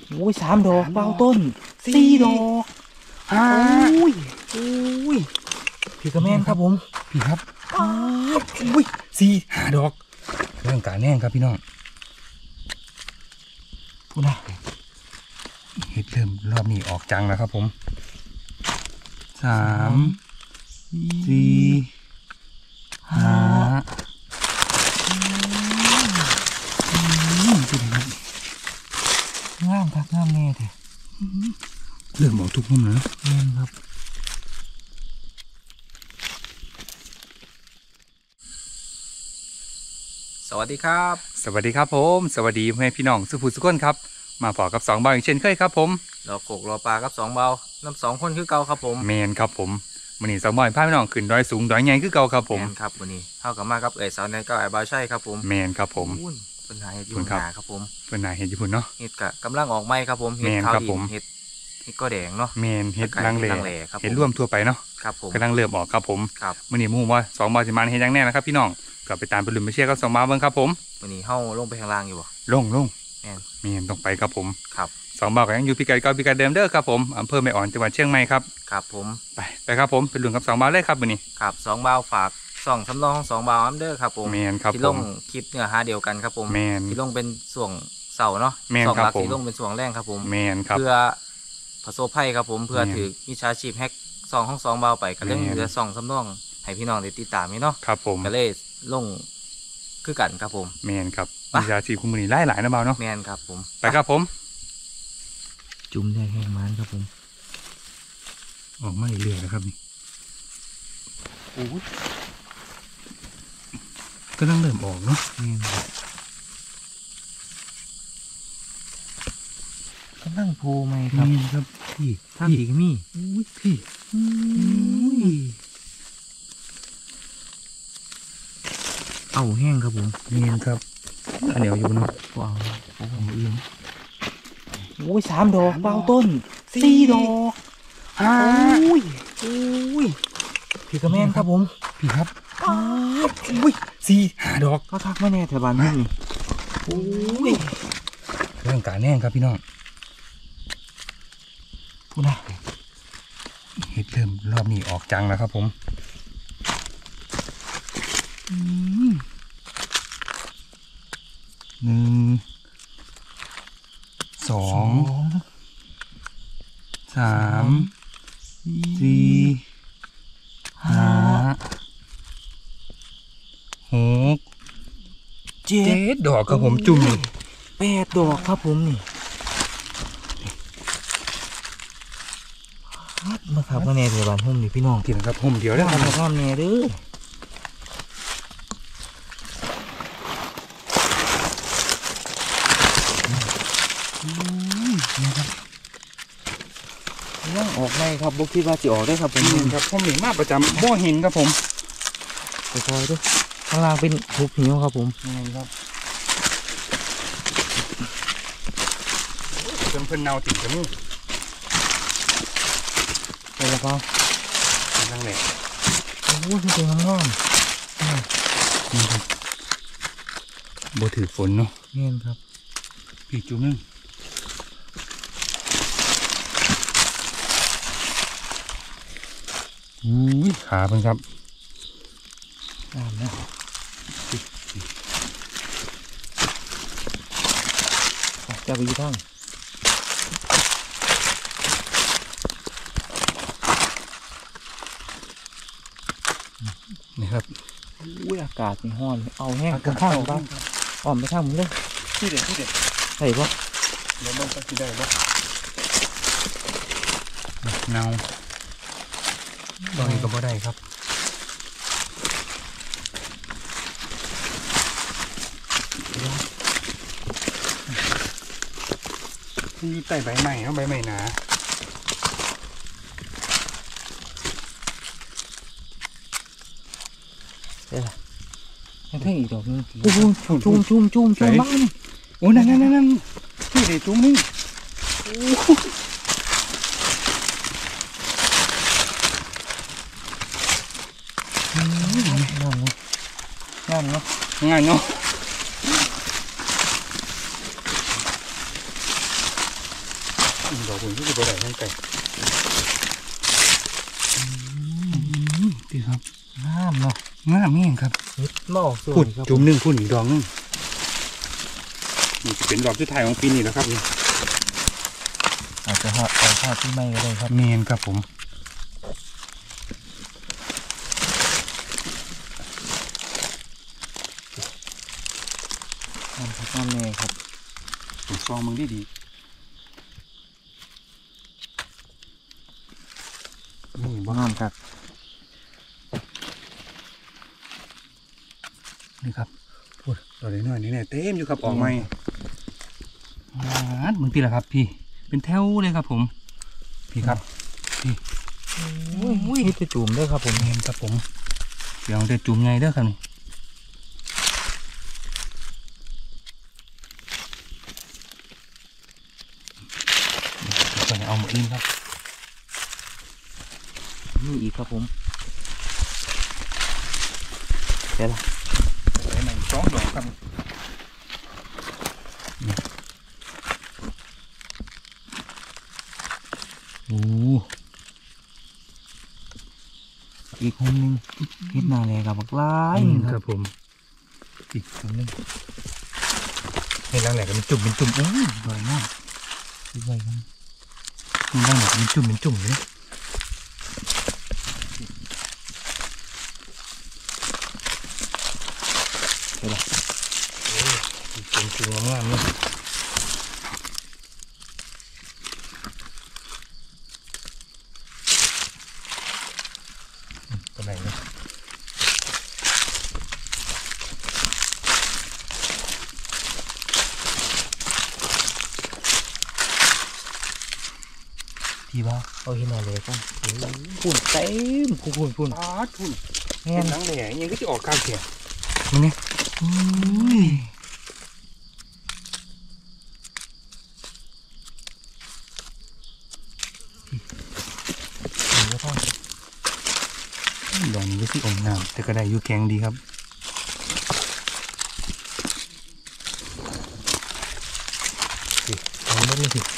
โอ้ย3 ดอกเปล่าต้น4 ดอกโอ้ยพี่กระแมนครับผมพี่ครับอุ้ย4-5 ดอกเรื่องการแน่งครับพี่น้องพูดนะเห็ดเริ่มรอบนี้ออกจังแล้วครับผม3 4 5 งามครับงามแน่เถอะเริ่มออกทุกมุมแล้วแน่นครับสวัสดีครับสวัสดีครับผมสวัสดีแม่พี่น้องสุภูสุขนครับมาพอกับ2 เบาอย่างเช่นเคยครับผมรอกกรอปลากับ2 เบาน้ำ2 คนคือเก่าครับผมแมนครับผมวันนี้2 เบาพาพี่น้องขึ้นดอยสูงดอยใหญ่คือเก่าครับผมแมนครับวันนี้เท่ากับมากับสาวในก็บาใช่ครับผมแมนครับผมเป็นหาเห็ดอยู่หนาครับผมเป็นหาเห็ดญี่ปุ่นเนาะเห็ดกำลังออกไม้ครับผมเห็ดขาวดินเห็ดก็แดงเนาะแมนเห็ดลังเลครับเห็ดร่วมทั่วไปเนาะครับผมกำลังเริ่มออกครับผมครับวันนี้มุ่งว่า2 เบาสิมาเห็ดยังแน่นะครับพี่น้องก็ไปตามไปลุ้นไปเชียร์กับ2 เบาเบิ่งครับผมวันนี้เฮาลงไปข้างล่างอยู่บ่ลงแมนต้องไปครับผมครับ 2 เบาก็ยังอยู่พิกัดเก่าพิกัดเดิมเด้อครับผมอำเภอแม่อ่อนจังหวัดเชียงใหม่ครับครับผมไปครับผมไปลุ้นกับ2 เบาเลยครับวันนี้ครับ2 เบาฝาก2 สำรองของ2 เบาอัมเดอร์ครับผมแมนครับที่ลงคลิปเนื้อหาเดียวกันครับผมแมนที่ลงเป็นส่วงเสาเนาะ 2 หลักที่ลงเป็นส่วงแรงครับผมแมนครับเพื่อประสบภัยครับผมเพื่อถือมิจฉาชีพแฮก2 ของ2 เบาไปก็เรื่องเหลือ2 สำรองให้พี่น้องได้ติดตามนี่เนาะครับผมก็เลยลงคือกันครับผมแมนครับมิจฉาชีพคุณมือนี่หลายนะเบาเนาะแมนครับผมไปครับผมจุ่มได้แห้งมันครับผมออกมาเรื่อยๆนะครับนี่โอ้ยก็ต้องเริ่มออกเนาะกำลังโผล่ไหมครับครับพี่ทางอีกมีพี่เอาแห้งครับผมเนียนครับอันเดียวอยู่เนาะว้าวโอ้โหอื่นโอ้ย3 ดอกเปล่าต้น4 ดอกโอ้ยพี่กระแมนครับผมพี่ครับ4-5 ดอกก็ทักไม่แน่แถวบ้านนี่โอ้ยเรื่องการแน่งครับพี่น้องพูดนะเห็ดเริ่มรอบนี้ออกจังแล้วครับผม1 2 3 4 5 6 7 ดอกครับผมจุ่ม 8 ดอกครับผมนี่มาขับมาแน่เถอะบ้านหุ่มนี่พี่น้องกินครับหุ่มเดียวได้ครับข้ามแน่เด้อยังออกในครับบุกคิดว่าจะออกได้ครับผมครับผมหนีมาประจำบ่หินครับผมไปคอยด้วยข้างล่างเป็นทุบหิวครับผมครับเพิ่นเนาติ่งกันนี่ไปแล้วก็นั่งเลยโอ้โหที่เป็นห้องบ่ถือฝนเนาะเงี้ยครับพี่จุ๊บนึงขาเพิ่นครับนะจะไปยี่ทั้งนี่ครับอุ้ยอากาศนี่ร้อนเอาแห้งข้างๆบ้างอ่อมไปข้างมึงเลยที่เด็ดใส่ปะเดี๋ยวมันจะกินได้ปะเนาตอนนี้ก็บ่ได้ครับนี่ใต้ใบใหม่เนาะใบใหม่หนาเดี๋ยวให้เพ่งอีกดอกนึงจุ่มบ้านโอ้นั่นที่เด็ดจุ่มนึงงานเนาะดอกหุ่นที่บ่ได้ทั้งไก่ดีครับงามเนาะงามนี่ครับเฮ็ดหม้อส่วพุ่นนครับจุ่มหนึ่งพุ่นอีกดอกหนึงนี่จะเป็นดอกสุดท้ายของปีนี้แล้วครับนี่อาจจะหอดเอาข้าวที่ไม่ก็ได้ครับเมนครับผมงามครับงามแน่ครับซองมึงดีนี่บ่งามครับนี่ครับพุ่นดอกน้อยๆนี่เนี่ยเต็มอยู่ครับออกใหม่มึงพี่ละครับพี่เป็นแถวเลยครับผมพี่ครับอุ้ยนี่จะจุ่มด้วยครับผมเมนครับผมเดี๋ยวจะจุ่มไงเด้อครับนี่เอาหมดอินครับนี่อีกครับผมเดี๋ยวละใส่ใหม่สองดอกครับโอ้อีกคนนึงเฮ็ดหนาเลยกับบักลายหนึ่งคครัรับบ ผมอีกคนนึงให้ล้างแหลกเป็นจุ่มอู้ยสวยมากคิดไว้ครับให้ล้างแหลกเป็นจุ่มเลยเดี๋ยวละจุ่มงามๆเลยตัวไหนเนี่ยพี่ว่าเอาเฮ็ดหนาเลยก่อนพุ่นเต็มพุ่นอ๋อทุนแม่เห็นนล้างแหลกยังก็จะออกกลางเขียมึงเนี่ยอุ้ยนี่ก็ต้องดอกนี้ก็สิอมน้ำแต่ก็ได้อยู่แกงดีครับเอาเล่นเลยสิ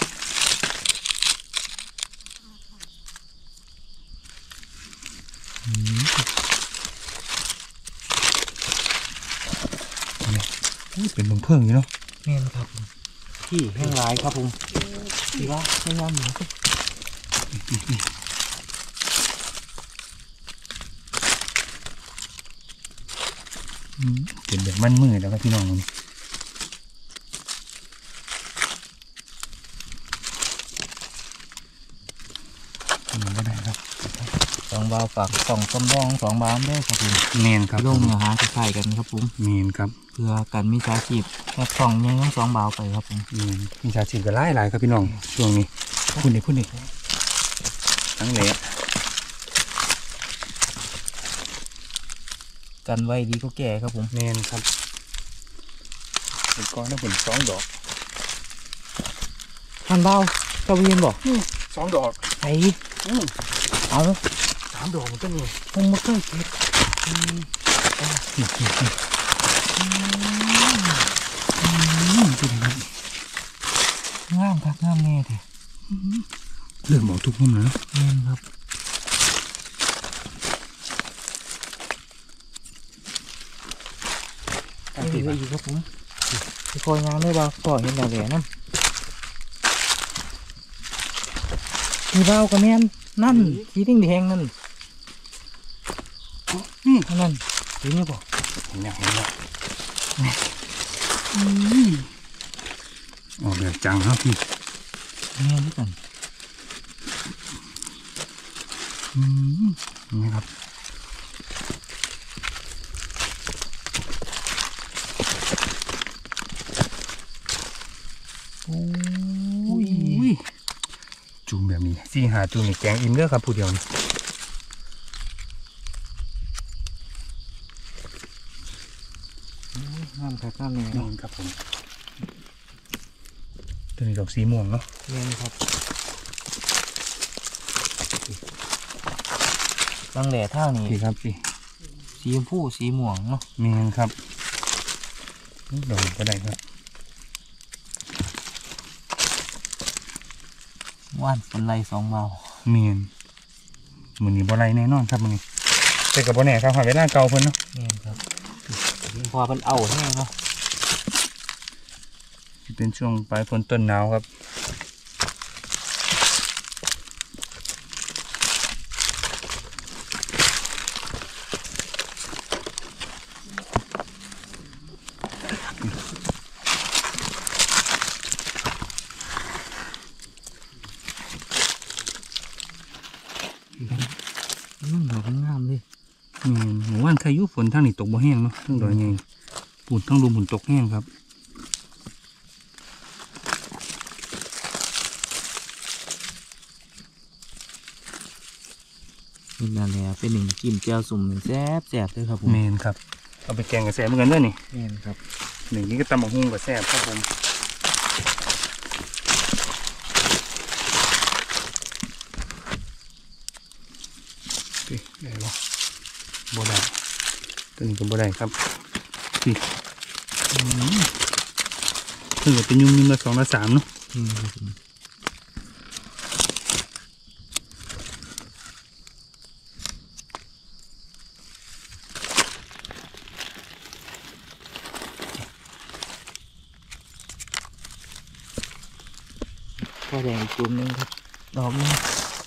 เป็นเพิ่งอยู่เนาะแม่นครับผมพี่แห้งร้ายครับผมพี่ว่าไม่ยามอยู่ครับเป็นแบบมันมือแล้วครับพี่น้องมัน ก็ได้ครับสองบาวฝากสองสมบองสองบาวได้ครับผมเมนครับลงเนื้อหาคล้ายๆกันครับผมเมนครับเพื่อกันมีสาชีพแค่สองยังต้องสองบาวไปครับผมเมนมีชาชีพก็หลายครับพี่น้องช่วงนี้พูดดิทั้งเละกันไว้ดีก็แก่ครับผมเมนครับเป็นก้อนนะเป็น2 ดอกท่านบาวเจ้าเวียนบอก 2 ดอกไอ้เอา 3 ดอกมันก็นี่คงมาเคยเก็บงามครับงามแน่เถอะเริ่มออกทุกมุมแล้วแม่นครับเดี๋ยวอีกครับผมไปคอยงานได้บ่าวก่อเห็นดาวแหวนนั่นมีบ่าวกับแม่นนั่นสีแดงๆนั่นนี่นั่นเห็นนี่บ่เห็นแล้วออกแบบจังครับพี่แม่นด้วยกันนี่ครับจุ่มแบบนี้4-5 จุ่มนี่แกงอิ่มเด้อครับผู้เดียวนี่งามครับงามแน่นี่ครับผมตัวนี้ดอกสีม่วงเนาะแม่นครับบางแหล่เท่านี้พี่ครับพี่สีชมพูสีม่วงเนาะเมนครับนี่ดอกก็ได้ครับว่านฝนไล่2เบาเมียนมื้อนี้บ่ไรแน่นอนครับมื้อนี้แต่ก็บ่แน่ครับหาเวลาเก่าเพิ่นเนาะนี่ครับพอมันเอาแห้งเนาะเป็นช่วงปลายฝนต้นหนาวครับดอกงามเลยหมู่บ้านใครยุฝนทางนี้ตกบ่แห้งเนาะทั้งดอยใหญ่ปุ่นทั้งลมปุ่นตกแห้งครับนี่นั่นแหละเป็นหนึ่งจิ้มแจ่วสุ่มแซ่บเลยครับผมเมนครับเอาไปแกงกับแซ่บเหมือนกันเด้อนี่แม่นครับหนึ่งนี้ก็ตำบักหุ่งกับแซ่บครับผมได้บ่บ่ได้ตัวนี้ก็บ่ได้ครับพี่ซึ่งก็เป็นยุ่มๆละ2ละ3เนาะครับผม ข้าวแดงอีกจุ่มนึงครับดอกนึง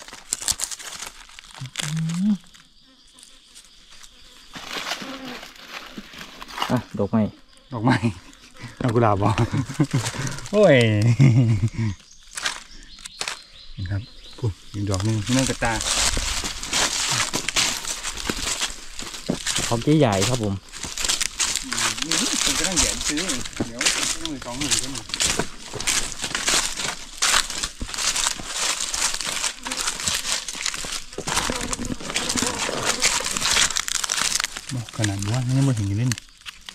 ดอกไม้ดอกไม้ดอกกุหลาบบ่ โอ้ยนี่ครับปุ๊บอีกดอกหนึงนั่นกระตาดอกใหญ่ๆครับผมผมก็ต้องแหย่ซื้อเดี๋ยวต้องมือ2 มือก็มีบอกขนาดว่ายังไม่เห็นอยู่เล่น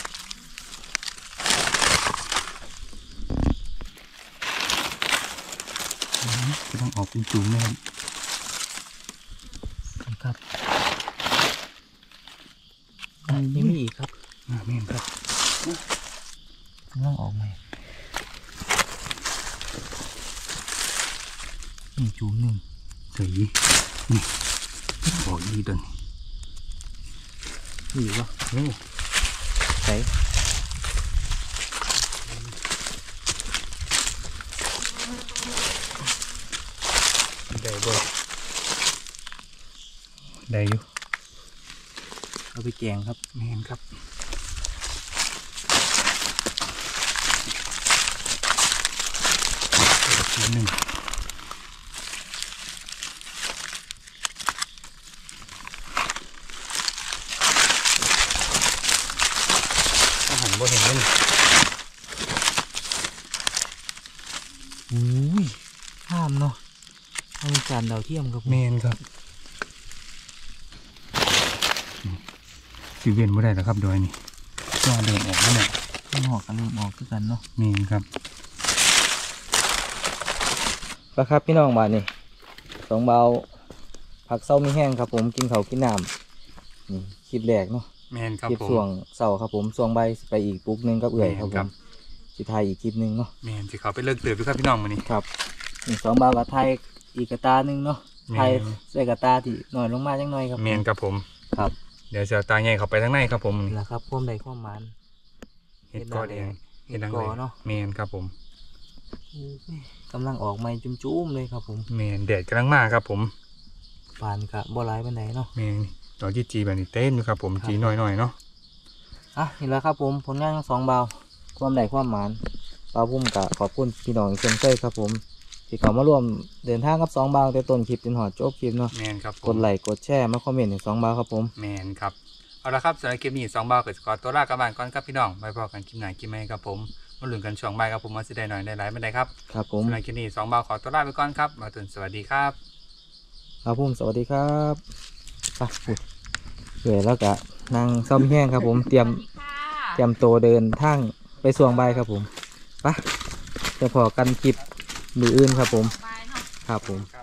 ก็ต้องออกเป็นจุ่มนะครับครับยังมีอีกครับแม่นครับต้องออกไหมนี่จุ่มหนึ่งสีนี่ออกดีตัวนี้นี่วะโอ้ใส่ได้บ่ได้อยู่เอาไปแกงครับแม่นครับอีกหนึ่งอาหารบ่เห็นเล่นอุ้ยห้ามเนาะให้มีจานดาวเทียมครับผมเมนครับสิเวียนบ่ได้แล้วครับดอยนี่ก็เดินออกแล้วเนี่ยข้างนอกก็เริ่มออกคือกันเนาะเมนครับปลาครับพี่น้องบ้านนี่2เบาผักเศร้ามีแห้งครับผมกินเขาวกินน้ำนี่คลิปแรกเนาะเมนครับคลิปผมส่วงเสาครับผมส่วงใบไปอีกปุ๊กนึงกับเอื่อยครับผครัมบสิไทยอีกคลิปนึงเนาะเมนสิเขาไปเลิกเติบด้วยครับพี่น้องมื้อนี้ครับนี่2เบากับไทยอีกกระตาหนึงเนาะแม่นไทยใส่กระตาที่หน่อยลงมาจังหน่อยครับเมนครับผมครับเดี๋ยวจะเอาตาใหญ่เข้าไปทางในครับผมนี่แหละครับความใดความหมันเห็ดกอแดงเห็ดดังกเลอย เนาะเมนครับผมกำลังออกใหม่จุ้มๆเลยครับผมเมนแดดกำลังมาครับผมปานกะบ่หลายปานใดเนาะเมนดอกจีแบบนี้เต้นอยู่ครับผมครับจีหน่อยๆเนาะอ่ะนี่แหละครับผมผลงานทั้ง2เบาความใดความหมันปลาพุ่มกะขอบคุณพี่น้องเช่นเคยครับผมที่เขามาร่วมเดินทางกับ2เบาแต่ต้นคลิปจนหอดจบคลิปเนาะเมนครับผมกดไลค์กดแชร์มาคอมเมนต์ให้2เบาครับผมเมนครับเอาละครับสำหรับคลิปนี้2 บาทก็ขอตัวลากลับบ้านก่อนครับพี่น้องไว้พบกันคลิปหน้าคลิปใหม่ครับผมมาลุ้นกันช่วงบ่ายครับผมว่าสิได้หน่อยได้หลายไม่ได้ครับครับผมสำหรับคลิปนี้2 บาทขอตัวลาไปก่อนครับมาตุนสวัสดีครับครับผมสวัสดีครับไปอุ๊ยเหนื่อยแล้วกะนั่งซ่อมแห้งครับผมเตรียมตัวเดินทางไปสวงใบายครับผมไปจะพอกันคลิปมืออื่นครับผม ครับผม